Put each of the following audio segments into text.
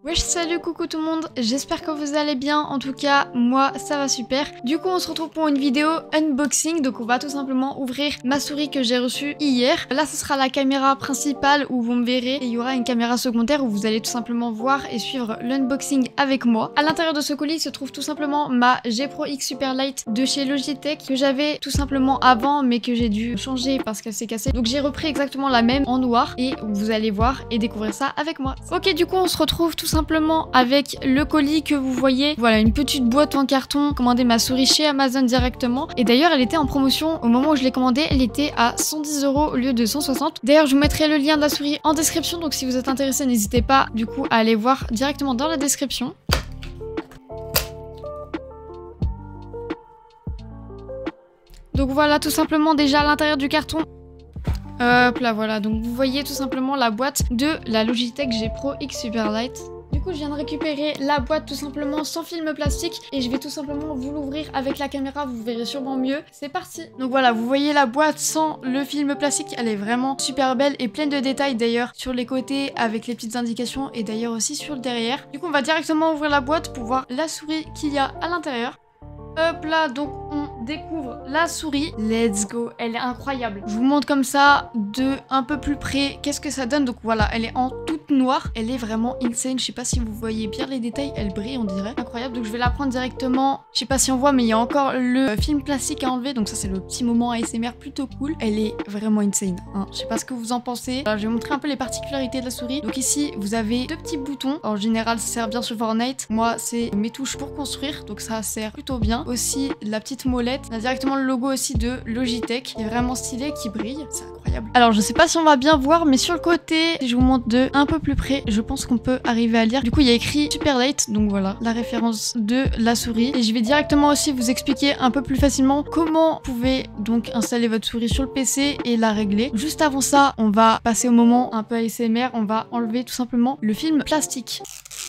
Wesh, salut, coucou tout le monde, j'espère que vous allez bien, en tout cas moi ça va super. Du coup on se retrouve pour une vidéo unboxing, donc on va tout simplement ouvrir ma souris que j'ai reçue hier. Là ce sera la caméra principale où vous me verrez et il y aura une caméra secondaire où vous allez tout simplement voir et suivre l'unboxing avec moi. À l'intérieur de ce colis se trouve tout simplement ma G Pro X Super Light de chez Logitech que j'avais tout simplement avant mais que j'ai dû changer parce qu'elle s'est cassée. Donc j'ai repris exactement la même en noir et vous allez voir et découvrir ça avec moi. Ok, du coup on se retrouve tout simplement avec le colis que vous voyez. Voilà, une petite boîte en carton. Commandé ma souris chez Amazon directement. Et d'ailleurs, elle était en promotion au moment où je l'ai commandée. Elle était à 110 € au lieu de 160. D'ailleurs, je vous mettrai le lien de la souris en description. Donc si vous êtes intéressé, n'hésitez pas du coup à aller voir directement dans la description. Donc voilà, tout simplement déjà à l'intérieur du carton. Hop là, voilà, donc vous voyez tout simplement la boîte de la Logitech G Pro X Super Light. Du coup je viens de récupérer la boîte tout simplement sans film plastique et je vais tout simplement vous l'ouvrir avec la caméra, vous verrez sûrement mieux. C'est parti. Donc voilà, vous voyez la boîte sans le film plastique, elle est vraiment super belle et pleine de détails d'ailleurs sur les côtés avec les petites indications et d'ailleurs aussi sur le derrière. Du coup on va directement ouvrir la boîte pour voir la souris qu'il y a à l'intérieur. Hop là, donc on découvre la souris. Let's go, elle est incroyable. Je vous montre comme ça de un peu plus près qu'est-ce que ça donne. Donc voilà, elle est en toute noire. Elle est vraiment insane. Je sais pas si vous voyez bien les détails. Elle brille, on dirait. Incroyable. Donc je vais la prendre directement. Je sais pas si on voit, mais il y a encore le film plastique à enlever. Donc ça, c'est le petit moment ASMR plutôt cool. Elle est vraiment insane. Hein. Je sais pas ce que vous en pensez. Alors je vais vous montrer un peu les particularités de la souris. Donc ici, vous avez deux petits boutons. En général, ça sert bien sur Fortnite. Moi, c'est mes touches pour construire. Donc ça sert plutôt bien. Aussi la petite molette, on a directement le logo aussi de Logitech qui est vraiment stylé, qui brille, c'est incroyable. Alors je sais pas si on va bien voir, mais sur le côté, si je vous montre de un peu plus près, je pense qu'on peut arriver à lire. Du coup il y a écrit Super Light, donc voilà la référence de la souris. Et je vais directement aussi vous expliquer un peu plus facilement comment vous pouvez donc installer votre souris sur le PC et la régler. Juste avant ça, on va passer au moment un peu ASMR, on va enlever tout simplement le film plastique.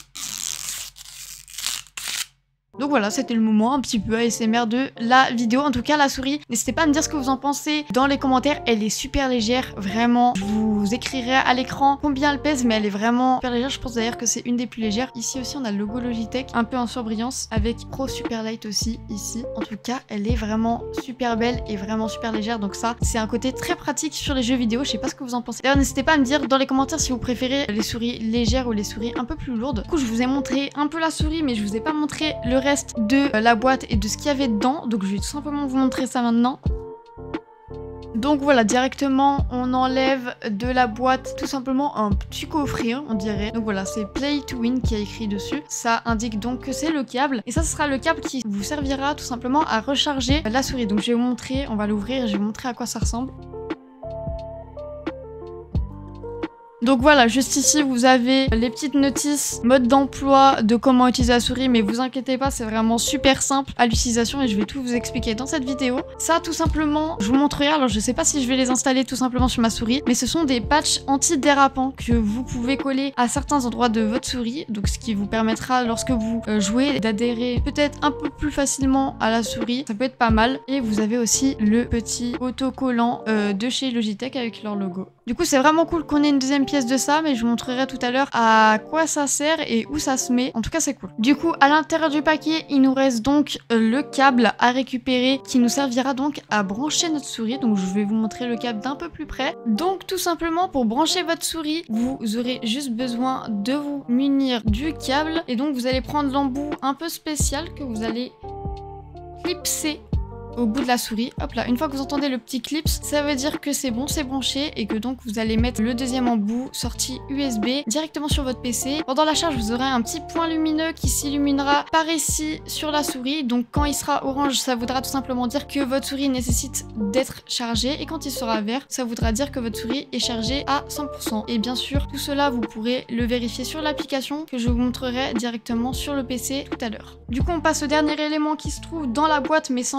Donc voilà, c'était le moment un petit peu ASMR de la vidéo. En tout cas, la souris, n'hésitez pas à me dire ce que vous en pensez dans les commentaires. Elle est super légère, vraiment. Je vous écrirai à l'écran combien elle pèse, mais elle est vraiment super légère. Je pense d'ailleurs que c'est une des plus légères. Ici aussi, on a le logo Logitech, un peu en surbrillance, avec Pro Super Light aussi, ici. En tout cas, elle est vraiment super belle et vraiment super légère. Donc ça, c'est un côté très pratique sur les jeux vidéo. Je sais pas ce que vous en pensez. D'ailleurs, n'hésitez pas à me dire dans les commentaires si vous préférez les souris légères ou les souris un peu plus lourdes. Du coup, je vous ai montré un peu la souris, mais je vous ai pas montré le reste de la boîte et de ce qu'il y avait dedans, donc je vais tout simplement vous montrer ça maintenant. Donc voilà, directement on enlève de la boîte tout simplement un petit coffret, on dirait. Donc voilà, c'est Play to Win qui a écrit dessus. Ça indique donc que c'est le câble. Et ça, ce sera le câble qui vous servira tout simplement à recharger la souris. Donc je vais vous montrer, on va l'ouvrir et je vais vous montrer à quoi ça ressemble. Donc voilà, juste ici vous avez les petites notices, mode d'emploi, de comment utiliser la souris, mais vous inquiétez pas, c'est vraiment super simple à l'utilisation et je vais tout vous expliquer dans cette vidéo. Ça tout simplement, je vous montrerai, alors je sais pas si je vais les installer tout simplement sur ma souris, mais ce sont des patchs antidérapants que vous pouvez coller à certains endroits de votre souris, donc ce qui vous permettra lorsque vous jouez d'adhérer peut-être un peu plus facilement à la souris, ça peut être pas mal. Et vous avez aussi le petit autocollant de chez Logitech avec leur logo. Du coup c'est vraiment cool qu'on ait une deuxième pièce de ça, mais je vous montrerai tout à l'heure à quoi ça sert et où ça se met. En tout cas c'est cool. Du coup à l'intérieur du paquet il nous reste donc le câble à récupérer qui nous servira donc à brancher notre souris. Donc je vais vous montrer le câble d'un peu plus près. Donc tout simplement pour brancher votre souris vous aurez juste besoin de vous munir du câble et donc vous allez prendre l'embout un peu spécial que vous allez clipser au bout de la souris. Hop là, une fois que vous entendez le petit clips, ça veut dire que c'est bon, c'est branché et que donc vous allez mettre le deuxième embout sortie USB directement sur votre PC. Pendant la charge, vous aurez un petit point lumineux qui s'illuminera par ici sur la souris. Donc quand il sera orange, ça voudra tout simplement dire que votre souris nécessite d'être chargée et quand il sera vert, ça voudra dire que votre souris est chargée à 100%. Et bien sûr, tout cela, vous pourrez le vérifier sur l'application que je vous montrerai directement sur le PC tout à l'heure. Du coup, on passe au dernier élément qui se trouve dans la boîte mais sans lequel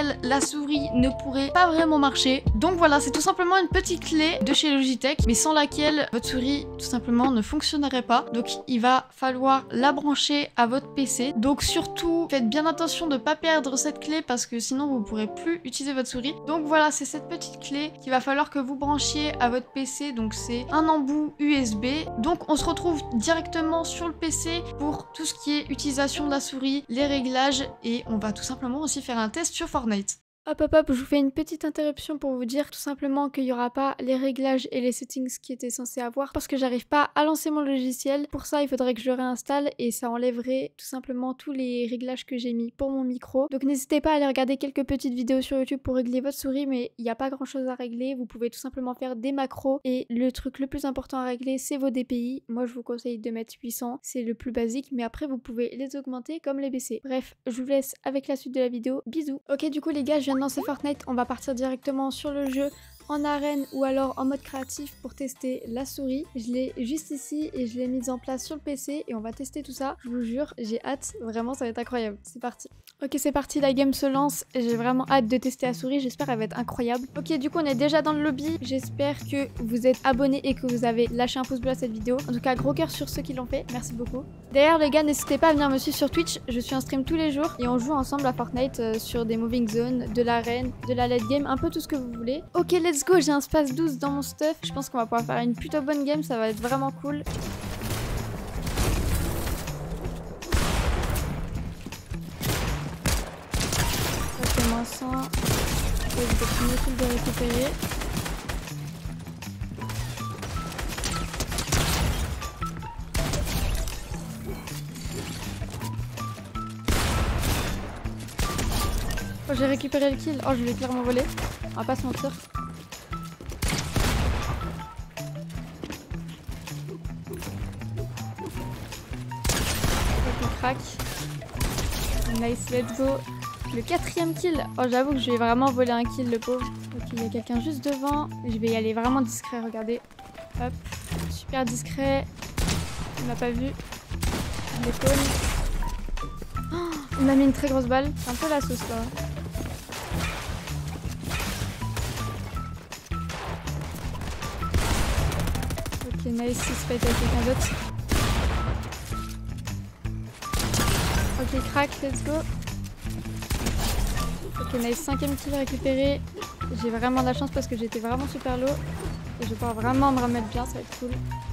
laquelle la souris ne pourrait pas vraiment marcher. Donc voilà, c'est tout simplement une petite clé de chez Logitech, mais sans laquelle votre souris tout simplement ne fonctionnerait pas. Donc il va falloir la brancher à votre PC. Donc surtout, faites bien attention de ne pas perdre cette clé parce que sinon vous ne pourrez plus utiliser votre souris. Donc voilà, c'est cette petite clé qu'il va falloir que vous branchiez à votre PC. Donc c'est un embout USB. Donc on se retrouve directement sur le PC pour tout ce qui est utilisation de la souris, les réglages, et on va tout simplement aussi faire un test sur Fortnite. Hop hop hop, je vous fais une petite interruption pour vous dire tout simplement qu'il n'y aura pas les réglages et les settings qui étaient censés avoir parce que j'arrive pas à lancer mon logiciel. Pour ça, il faudrait que je le réinstalle et ça enlèverait tout simplement tous les réglages que j'ai mis pour mon micro. Donc n'hésitez pas à aller regarder quelques petites vidéos sur YouTube pour régler votre souris, mais il n'y a pas grand chose à régler. Vous pouvez tout simplement faire des macros et le truc le plus important à régler, c'est vos DPI. Moi, je vous conseille de mettre 800, c'est le plus basique, mais après vous pouvez les augmenter comme les baisser. Bref, je vous laisse avec la suite de la vidéo. Bisous. Ok, du coup les gars, je viens de lancer Fortnite, on va partir directement sur le jeu en arène ou alors en mode créatif pour tester la souris. Je l'ai juste ici et je l'ai mise en place sur le PC et on va tester tout ça. Je vous jure, j'ai hâte, vraiment ça va être incroyable. C'est parti. Ok, c'est parti, la game se lance et j'ai vraiment hâte de tester la souris, j'espère qu'elle va être incroyable. Ok, du coup on est déjà dans le lobby, j'espère que vous êtes abonnés et que vous avez lâché un pouce bleu à cette vidéo. En tout cas, gros cœur sur ceux qui l'ont fait, merci beaucoup. D'ailleurs les gars, n'hésitez pas à venir me suivre sur Twitch, je suis en stream tous les jours et on joue ensemble à Fortnite sur des moving zones, de l'arène, de la late game, un peu tout ce que vous voulez. Ok, let's go, j'ai un space 12 dans mon stuff, je pense qu'on va pouvoir faire une plutôt bonne game, ça va être vraiment cool. Ok, moins 100, je vais être inutile de récupérer. Oh, j'ai récupéré le kill. Oh, je l'ai clairement volé. On va pas se mentir. Ok, crack. Nice, let's go. Le 4e kill. Oh, j'avoue que je vais vraiment voler un kill, le pauvre. Ok, il y a quelqu'un juste devant. Je vais y aller vraiment discret, regardez. Hop. Super discret. Il m'a pas vu. Je les cône. Oh, il m'a mis une très grosse balle. C'est un peu la sauce, là. Ok, nice, il se fight avec quelqu'un d'autre. Ok, crack, let's go. Ok, nice, 5e kill récupéré. J'ai vraiment de la chance parce que j'étais vraiment super low. Et je vais pouvoir vraiment me remettre bien, ça va être cool.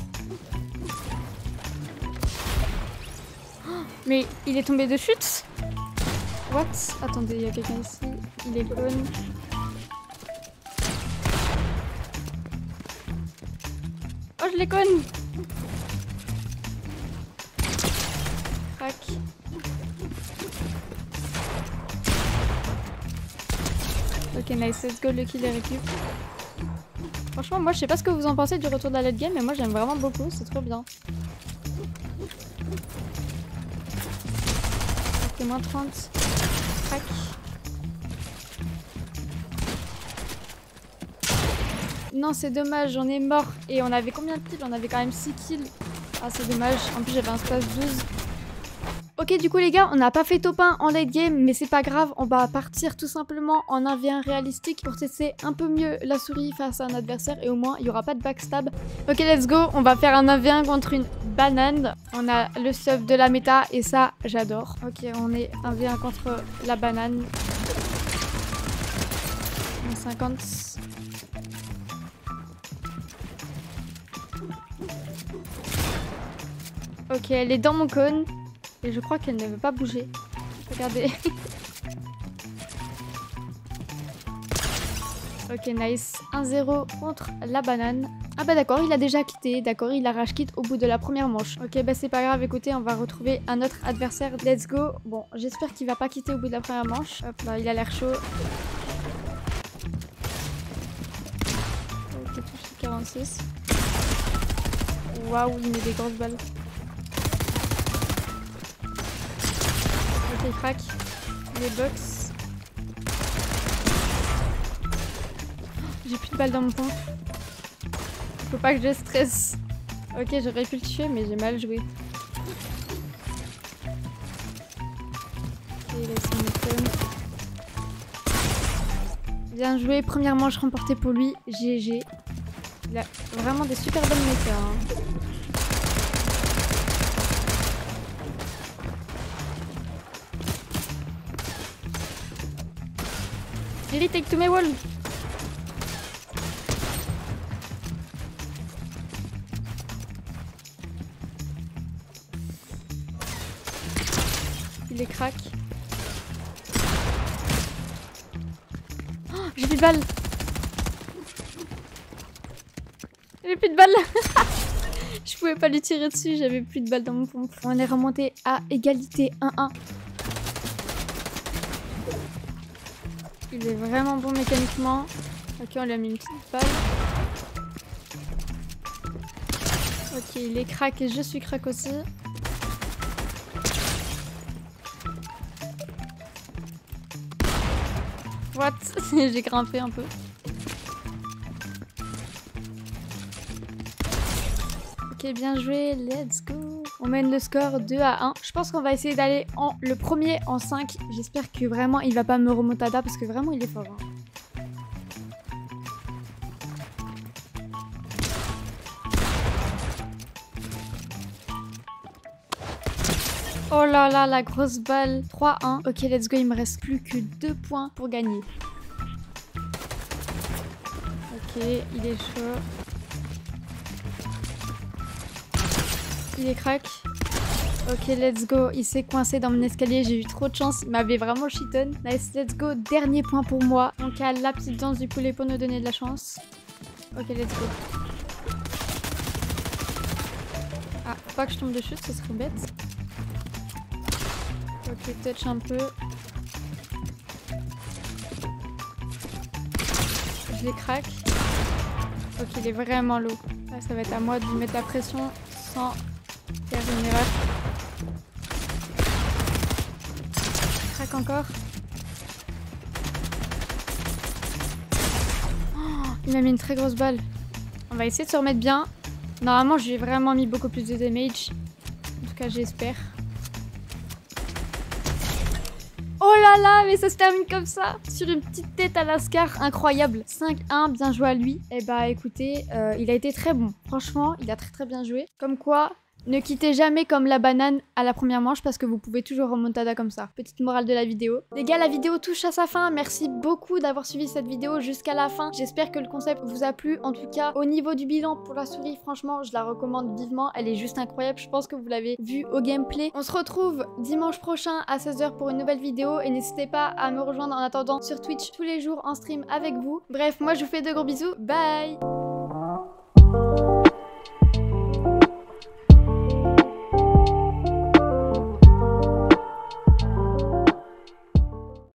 Oh, mais il est tombé de chute. What? Attendez, il y a quelqu'un ici. Il est clone. Oh, je les conne. Crac. Ok, nice, let's go, le kill est récup. Franchement, moi je sais pas ce que vous en pensez du retour de la late game, mais moi j'aime vraiment beaucoup, c'est trop bien. Ok, moins 30. Crac. Non, c'est dommage, j'en ai mort. Et on avait combien de kills? On avait quand même 6 kills. Ah, c'est dommage. En plus, j'avais un space 12. Ok, du coup, les gars, on n'a pas fait top 1 en late game, mais c'est pas grave. On va partir tout simplement en 1v1 réalistique pour tester un peu mieux la souris face à un adversaire. Et au moins, il n'y aura pas de backstab. Ok, let's go. On va faire un 1v1 contre une banane. On a le sub de la méta et ça, j'adore. Ok, on est 1v1 contre la banane. 50. Ok, elle est dans mon cône. Et je crois qu'elle ne veut pas bouger. Regardez. Ok, nice. 1-0 contre la banane. Ah bah d'accord, il a déjà quitté. D'accord, il a rage quitte au bout de la première manche. Ok, bah c'est pas grave. Écoutez, on va retrouver un autre adversaire. Let's go. Bon, j'espère qu'il va pas quitter au bout de la première manche. Hop là, il a l'air chaud. Ok, touché 46. Waouh, il met des grosses balles. Ok, crack. Les box. J'ai plus de balles dans mon pompe. Faut pas que je stresse. Ok, j'aurais pu le tuer, mais j'ai mal joué. Ok, laisse-moi me Bien joué, première manche remportée pour lui. GG. Il a vraiment des super bonnes méthodes. Hein. Lily, take to my wall. Il est crack. Oh, j'ai plus de balles. J'avais plus de balles. Je pouvais pas lui tirer dessus, j'avais plus de balles dans mon pompe. On est remonté à égalité 1-1. Il est vraiment bon mécaniquement. Ok, on lui a mis une petite balle. Ok, il est crack et je suis crack aussi. What? J'ai grimpé un peu. Ok, bien joué, let's go. On mène le score 2-1. Je pense qu'on va essayer d'aller en le premier en 5. J'espère que vraiment il va pas me remontada parce que vraiment il est fort. Hein. Oh là là, la grosse balle. 3-1. Ok, let's go, il me reste plus que 2 points pour gagner. Ok, il est chaud. Il est crack. Ok, let's go. Il s'est coincé dans mon escalier. J'ai eu trop de chance. Il m'avait vraiment cheaton. Nice, let's go. Dernier point pour moi. Donc, à la petite danse du poulet pour nous donner de la chance. Ok, let's go. Ah, faut pas que je tombe de chute, ce serait bête. Ok, touch un peu. Je les crack. Ok, il est vraiment low. Là, ça va être à moi de lui mettre la pression sans faire une erreur. Crac encore. Oh, il m'a mis une très grosse balle. On va essayer de se remettre bien. Normalement, j'ai vraiment mis beaucoup plus de damage. En tout cas, j'espère. Oh là là, mais ça se termine comme ça. Sur une petite tête à l'Ascar, incroyable. 5-1, bien joué à lui. Eh bah écoutez, il a été très bon. Franchement, il a très bien joué. Comme quoi, ne quittez jamais comme la banane à la première manche parce que vous pouvez toujours remontada comme ça. Petite morale de la vidéo. Les gars, la vidéo touche à sa fin. Merci beaucoup d'avoir suivi cette vidéo jusqu'à la fin. J'espère que le concept vous a plu. En tout cas, au niveau du bilan pour la souris, franchement, je la recommande vivement. Elle est juste incroyable. Je pense que vous l'avez vu au gameplay. On se retrouve dimanche prochain à 16 h pour une nouvelle vidéo. Et n'hésitez pas à me rejoindre en attendant sur Twitch tous les jours en stream avec vous. Bref, moi je vous fais de gros bisous. Bye!